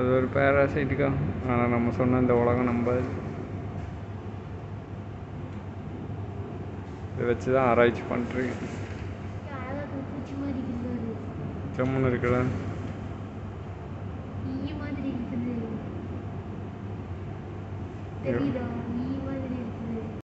அது ஒரு பேராசைட்டுக்கா. ஆனால் நம்ம சொன்ன இந்த உலகம் நம்பாது. இதை வச்சு தான் ஆராய்ச்சி பண்ணுறீங்க. ஜம்முன்னு இருக்குல்ல. ஈ மாதிரி இருக்குது தெரியுதா?